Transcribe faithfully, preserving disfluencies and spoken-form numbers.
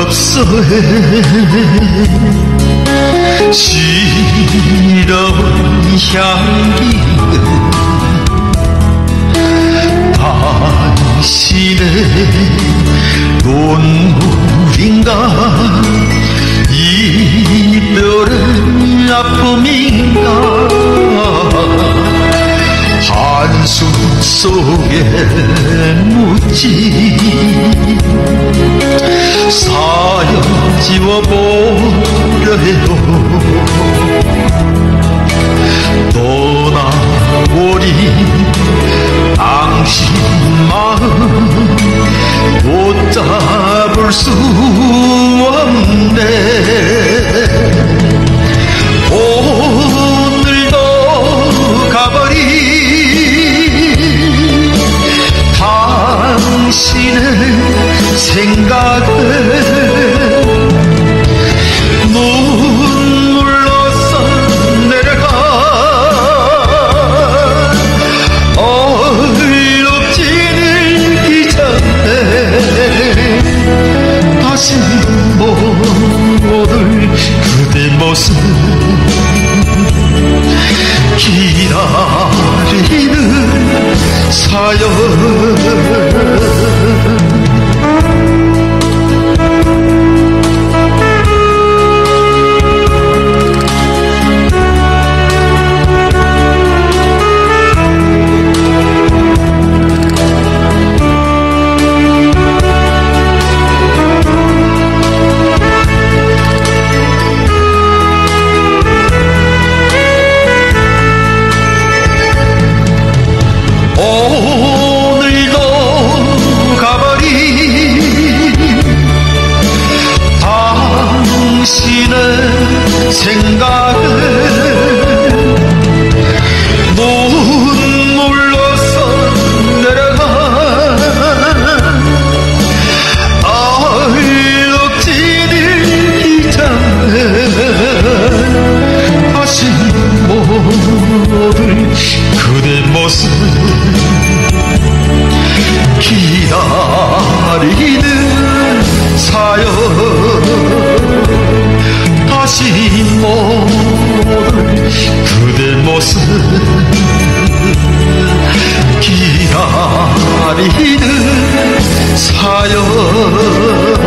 엽서에 시러운 향기는 당신의 눈물인가 이별의 아픔인가 한숨 속에 묻지 사연 지워보려 해도 떠나버린 당신 마음 붙잡을 수 없네. 오늘도 가버린 당신의 생각에 눈물로 써내려가 얼룩지는 기전에 다시 못 올 그대 모습 기다리는 사연. 오늘도 가버린 당신의 생각에 눈물로 써내려가 얼룩지는 이장에 다시 못 올 그대 모습 기다리는 사연. 다시 못 올 그대 모습 기다리는 사연.